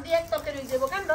দিয়ে এক তরকারি হয়ে যাবো কেন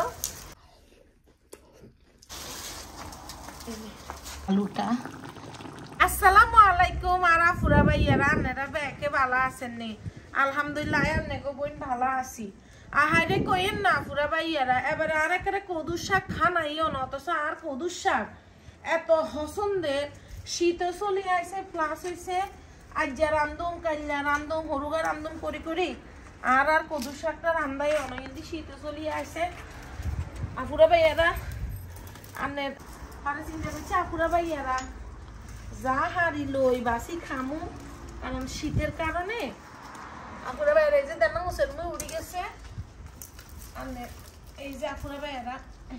আলুটা আসসালামু আলাইকুম আরা ফুরা ভাইয়ারা আপনারা বেকে ভালো আছেন নি আলহামদুলিল্লাহ আপনাকে বোন ভালো আছি আহারে কইেন না ফুরা ভাইয়ারা এবারে আর একটা কদুর শাক খানাইও না অথচ আর কদুর শাক এত পছন্দের শীত চলে আইছে প্লাস হইছে আজ রান্ধুম কাল্লা রান্ধুম হরুগা রান্ধুম করি করি আর কদুর শাকটা রান্ধাই অনেক কিন্তু শীত চলে আইছে আপুরা ভাইয়ারা আপনার আরে চিন্তা করছি আপুরা ভাইয়ারা যা হারি লই বাসি খামু কারণ শীতের কারণে আপুরা ভাইয়ারা এই যে দেন মুসের মুই উড়ি গেছে আপনার এই যে আপুরা ভাইয়ারা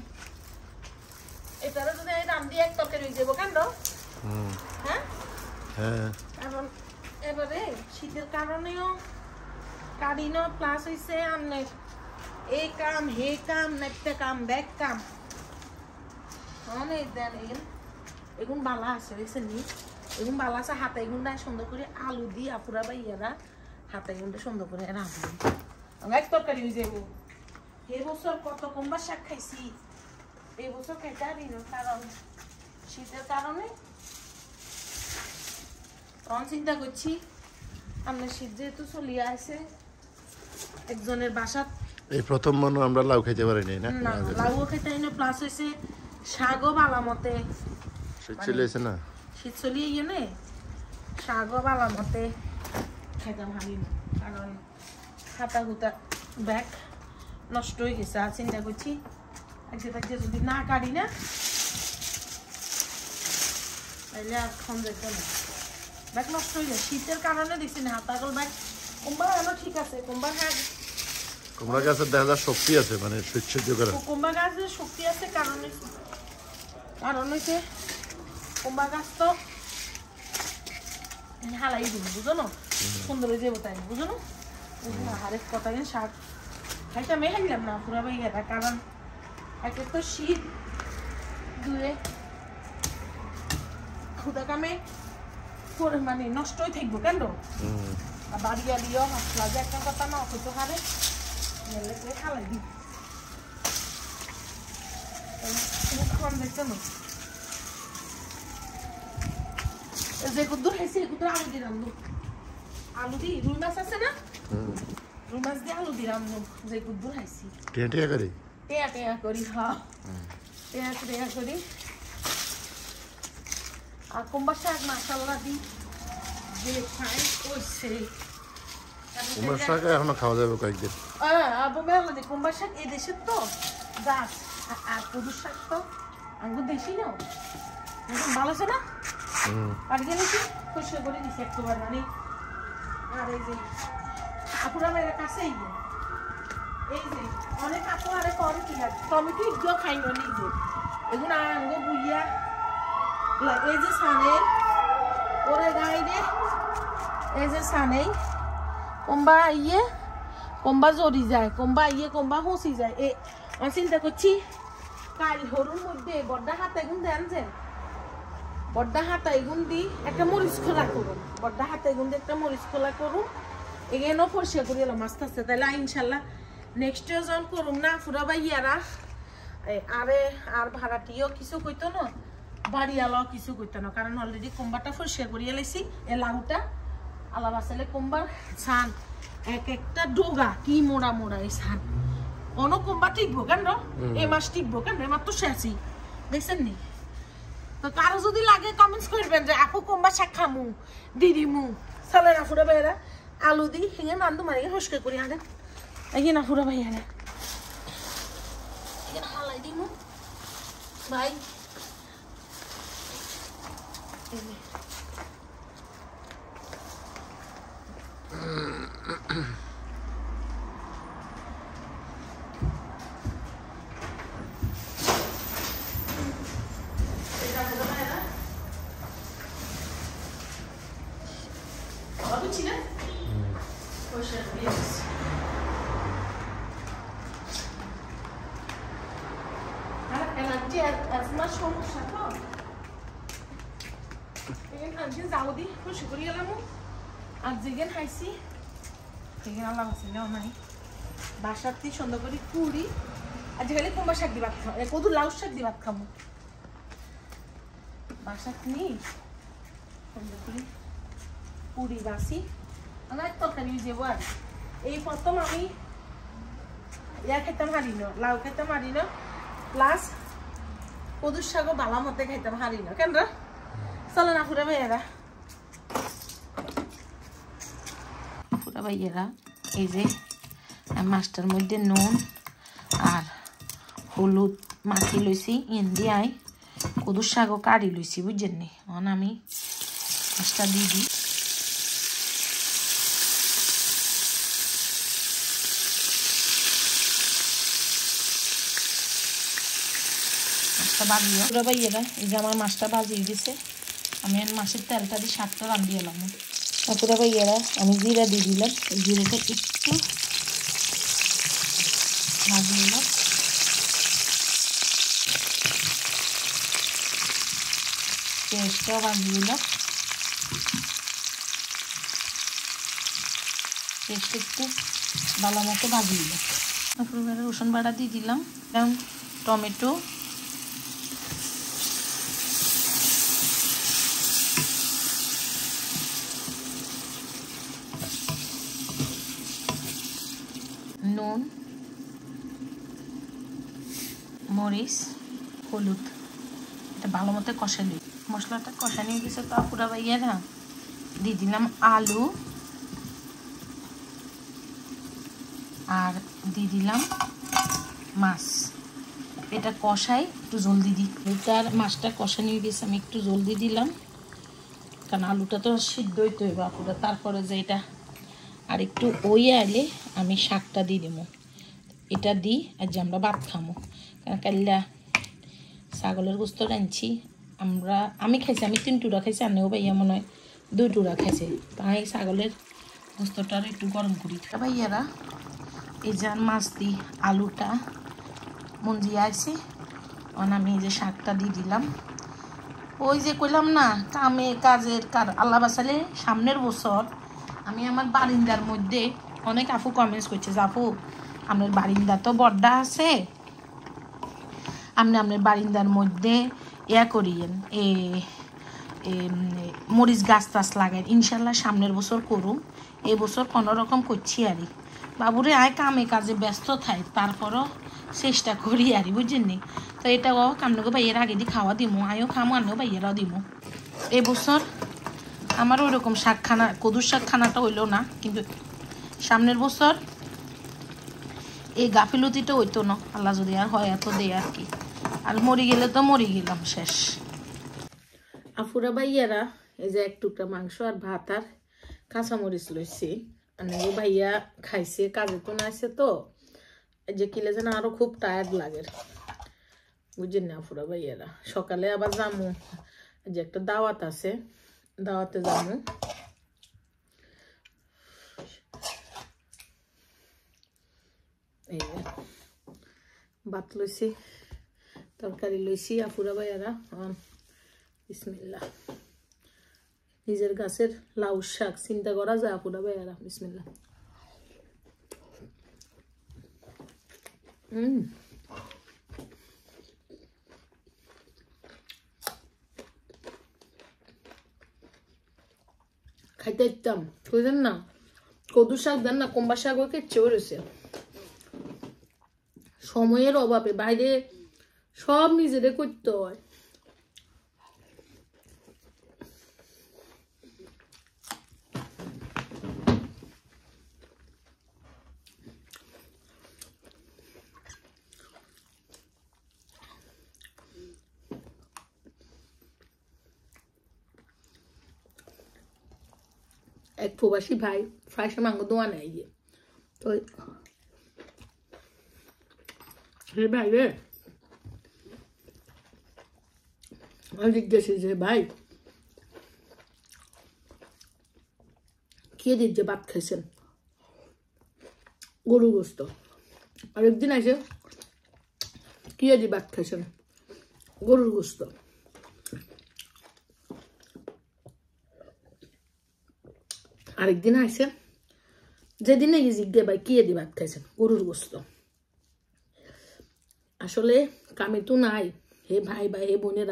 এটারও যদি এই রাম দিয়ে এক তরকারি হয়ে যাবো কেন হ্যাঁ এখন এবারে শীতের কারণেও কারিনো প্লাস হইছে আপনার এই কাম হে কাম একটা কাম ব্যাগ কাম অনেক দেন এগুন বালা আছে বুঝছেন নি এগুন বালা আছে হাতে এগুনটা সুন্দর করে আলু দিয়ে আপুরা ভাইয়ারা হাতে এগুনটা সুন্দর করে রাঁধবেন এক তরকারি হয়ে যাবো এই বছর কত কুমড়া শাক খাইছি এই বছর খাইতে পারি না কারণ শীতের কারণে তখন চিন্তা করছি আপনার শীত যেহেতু চলিয়ে আছে একজনের বাসা এই প্রথম মনে আমরা লাউ খাইতে পারিনি না লাউও খাইতে পারি না প্লাস হয়েছে শাকও বালা মতে শীত চলিয়েছে না শীত চলিয়ে গিয়ে নে শাকও বালা মতে খাইতাম হারি না কারণ হাতা হুতা ব্যাগ নষ্ট হয়ে গেছে আর চিন্তা করছি আজকে যদি না কাটি না তাহলে আর খন যেত না ব্যাগ নষ্ট হয়ে যায় শীতের কারণে দেখছি না হাতাগল ব্যাগ কুম্বা হলো ঠিক আছে কুম্বা হ্যাঁ কুমড়া গাছের দেখা যায় শক্তি আছে মানে সহ্য করে কুম্বা গাছের শক্তি আছে কারণ হচ্ছে কুম্বা গাছ তো হালাই দিব বুঝো না সুন্দর হয়ে যাবো তাই বুঝো না হারেক কথা কিন্তু শাক খাইতে আমি খাইলাম না পুরা ভাইয়াটা কারণ একে তো শীত ধুয়ে খুদা কামে মানে নষ্টই থাকবো কেন বাড়ি আলিও মশলা যে একটা কথা না হয়তো হারে মেলে করে খালাই দিব খান দেখতে না যে কুদ্দুর খাইছি কুদ্দুর আলু দিলাম আলু দি রুই মাছ আছে না রুই মাছ দিয়ে আলু দিলাম যে কুদ্দুর খাইছি টিয়া করি টেয়া করি হ্যাঁ টেয়া করি আর কুমড়া শাক মাশাআল্লাহ দি যে খাই ওই সেই কুমড়া শাক এখনো খাওয়া যাবে কয়েকদিন আবু মেলা দি কুমড়া শাক এই দেশের তো গাছ আর কদুর শাক তো আঙ্গুর দেশি না ভালো আছে না আর গেলে কি পরিষ্কার করে দিছি একবার মানে আর এই যে আপুরা মেয়ের কাছে এই যে অনেক আপু আরে করে কি আর টমেটো ইগো খাইব নিজে এগুলো আঙ্গো বুইয়া এই যে সানে ওরে গাইরে এই যে সানে কোম্বা জড়ি যায় কোম্বা হুঁসি যায় এই চিন্তা করছি কাল হরুর মধ্যে বড্ডা হাতে এগুন দেন যে বড্ডা হাতা এগুন দি একটা মরিচ খোলা করুন বড্ডা হাতা এগুন দিয়ে একটা মরিচ খোলা করুন এখানেও পরিষ্কার করে এলাম আস্তে আস্তে তাহলে ইনশাল্লাহ নেক্সট ইয়ার যখন করুম না ফুরা ভাইয়ারা আরে আর ভাড়াটিও কিছু কইতো না বাড়িওয়ালাও কিছু কইতো না কারণ অলরেডি কুম্বাটা পরিষ্কার করিয়ে লাইছি এ লাউটা আলাপ আসলে কুম্বার ছান এক একটা ডোগা কি মোড়া এই ছান অন্য কুম্বা টিকবো কেন এই মাস টিকবো কেন এবার তো শেষই দেখছেন নি তো কারো যদি লাগে কমেন্টস করবেন যে আপু কুম্বা শাক খামু দিদিমু চলে না ফুরা ভাইয়ারা আলু দি হিঙে নান্দু মারি পরিষ্কার করি আগে এই না ফুরা ভাইয়ারা এখানে হালাই দিমু ভাই সমস্যা তো যাও দি খুশি করি গেলাম আর যেখানে খাইছি সেখানে আল্লাহ আছে নাই বাসাতে সুন্দর করে পুরি আজকাল কুমড়া শাক দিয়ে ভাত খাবো কদু লাউ শাক দিয়ে ভাত খাবো বাসাত নিয়ে সুন্দর করে পুরি বাসি আমার তরকারি যাবো আর এই প্রথম আমি ইয়া খেতাম হারি না লাউ খেতাম হারি না প্লাস কদুর শাকও বালা মতে খাইতাম হারি না কেন চলো না ফুরা ভাইয়েরা ফুরা ভাইয়েরা এই যে মাছটার মধ্যে নুন আর হলুদ মাখি লইছি ইন্ডিয়ায় কদুর শাকও কাটি লইছি বুঝছেন নি এখন আমি মাছটা দিয়ে দিই মাছটা বাজিয়ে পুরো ভাইয়েরা এই যে আমার মাছটা বাজিয়ে দিছে আমি মাছের তেলটা দিয়ে শাকটা রান্ধিয়ে এলাম পুরো ভাইয়েরা আমি জিরা দিয়ে দিলাম জিরাটা একটু ভাজিয়ে নিলাম পেঁয়াজটাও ভাজিয়ে নিলাম পেঁয়াজটা একটু ভালো মতো ভাজিয়ে নিলাম তারপরে রসুন বাটা দিয়ে দিলাম এবং টমেটো নুন মরিচ হলুদ এটা ভালো মতো কষা দিই মশলাটা কষা নিয়ে গেছে তো পুরা ভাইয়ারা দিয়ে দিলাম আলু আর দিয়ে দিলাম মাছ এটা কষাই একটু জলদি দিই এটার মাছটা কষা নিয়ে গেছে আমি একটু জলদি দিলাম কারণ আলুটা তো সিদ্ধ হইতে হবে আপুরা তারপরে যে এটা আর একটু ওই আইলে আমি শাকটা দিয়ে দেবো এটা দিই আর যে আমরা ভাত খামো কারণ কাল্লা ছাগলের গোস্ত রাঁধছি আমি খাইছি আমি 3 টুকরা খাইছি আর নেও ভাইয়া মনে হয় 2 টুকরা খাইছে তাই ছাগলের গোস্তটা একটু গরম করি ভাইয়ারা এই যে মাছ দিই আলুটা মঞ্জিয়ে আছে আমি এই যে শাকটা দিয়ে দিলাম ওই যে কইলাম না কাজের আল্লাহ বাসালে সামনের বছর আমি আমার বারিন্দার মধ্যে অনেক আপু কমেন্টস করছে যে আপু আপনার বারিন্দা তো বড়টা আছে আপনি আপনার বারিন্দার মধ্যে ইয়া করিয়েন মরিচ গাছ টাছ লাগাই ইনশাল্লাহ সামনের বছর করুম এই বছর কোনোরকম করছি আরই বাবুরে আয় কাজে ব্যস্ত থাই তারপরও চেষ্টা করি আরই বুঝছেন নি তো এটাও কামনাকে ভাইয়ের আগে দিয়ে খাওয়া দিমো আয়ও খামো আনেও ভাইয়েরাও দিমো এই বছর আমার ওই রকম শাকখানা কদুর শাকখানাটা হইলো না কিন্তু সামনের বছর এই গাফিলতিটা হইতো না আল্লাহ যদি আর হয় এত দেয় আর কি আর মরি গেলে তো মরি গেলাম শেষ আফুরা ভাইয়ারা এই যে 1 টুকরা মাংস আর ভাত আর কাঁচামরিচ লইছি মানে ও ভাইয়া খাইছে কাজে তো নাইছে তো যে কিলে যেন আরো খুব টায়ার্ড লাগে বুঝছেন না আফুরা ভাইয়ারা সকালে আবার যামু যে একটা দাওয়াত আছে দাওয়াতে যামু এই ভাত লইছি তরকারি লইছি আফুরা ভাইয়ারা বিসমিল্লাহ নিজের গাছের লাউ শাক চিন্তা করা যায় আফুরা ভাইয়ারা বিসমিল্লাহ খাইতে ইচ্ছাম বুঝলেন না কদু শাক দেন না কুমড়া শাকও কেচ্ছে রয়েছে সময়ের অভাবে বাইরে সব নিজেদের করতে হয় এক প্রবাসী ভাই ফ্রাই সে মাংস দোয়া নেয় গিয়ে তো ভাই রে আমি জিজ্ঞেস যে ভাই কে দিচ্ছে ভাত খাইছেন গরু গোস্ত আরেকদিন আছে কে দিয়ে ভাত খাইছেন গরুর গোস্ত আরেকদিন আছে যেদিন এই জিজ্ঞে ভাই কি এদি ভাত খাইছেন গরুর গোস্ত আসলে কামি তো নাই হে ভাই ভাই হে বোনেরা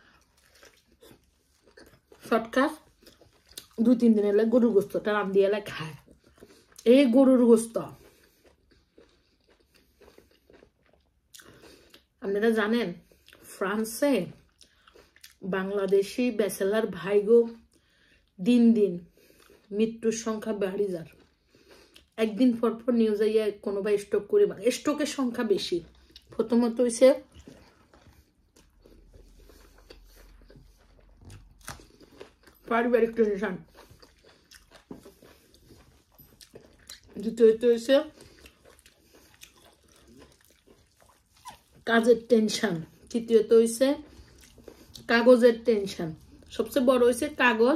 শর্টকাট 2-3 দিন এলে গরুর গোস্তটা রান্ধি এলে খায় এই গরুর গোস্ত আপনারা জানেন ফ্রান্সে বাংলাদেশি ব্যাচেলার ভাইগো দিন দিন মৃত্যুর সংখ্যা বাড়ি যার একদিন পর পর নিউজ আইয়া কোনো ভাই স্ট্রোক করে স্ট্রোকের সংখ্যা বেশি প্রথমত হইছে পারিবারিক টেনশন দ্বিতীয়ত হইছে কাজের টেনশন তৃতীয়ত হইছে কাগজের টেনশন সবচেয়ে বড় হইছে কাগজ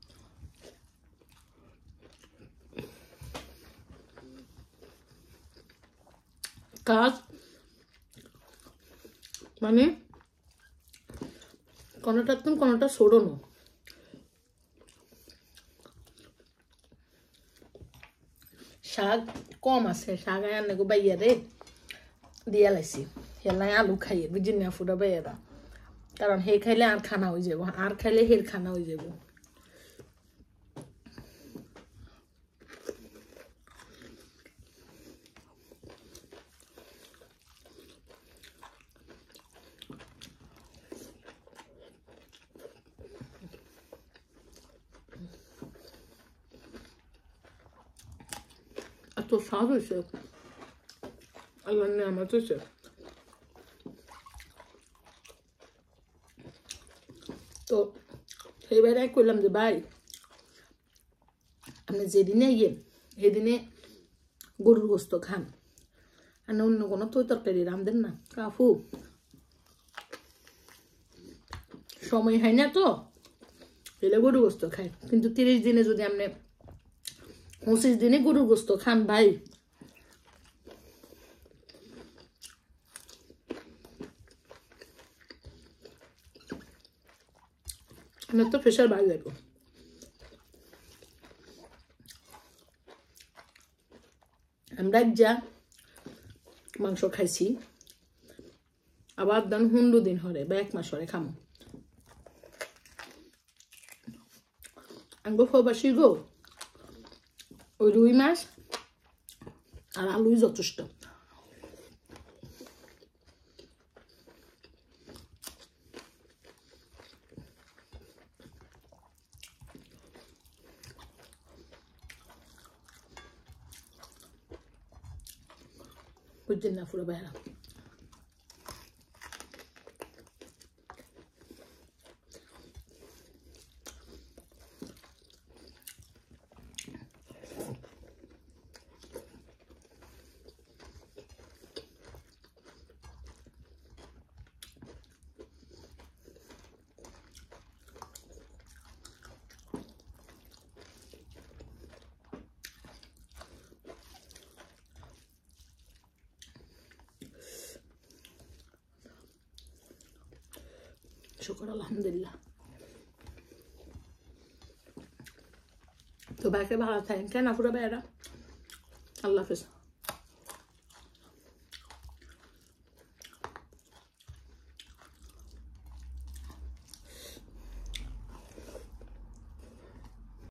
কাজ মানে কোনটা তুমি কোনটা সরনো শাক কম আছে শাক আনে গো বাইয়া রে দিয়া লাইছি হেলাই আলু খাইয়ে বুঝিন না ফুটা বাইয়ারা কারণ হে খাইলে আর খানা হয়ে যাব আর খাইলে হের খানা হয়ে যাব এত স্বাদ হয়েছে আল্লাহ নিয়ামত হয়েছে তো সেইবারে কইলাম যে ভাই আপনি যেদিনে ইয়ে সেদিনে গরুর গোস্ত খান আর অন্য কোনো তো তরকারি রান্ধেন না কাফু সময় হয় না তো এলে গরুর গোস্ত খাই কিন্তু 30 দিনে যদি আপনি 25 দিনে গরুর গোস্ত খান ভাই আমার তো প্রেশার বাড়ি যাবো আমরা যা মাংস খাইছি আবার দান 15 দিন হরে বা 1 মাস হরে খামো আঙ্গো ফবাসি গো ওই রুই মাছ আর আলুই যথেষ্ট বুঝছেন না পুরো বেড়া শুকর আলহামদুলিল্লাহ তো বাইকে ভালো থাকেন কেন পুরো বেড়া আল্লাহ হাফেজ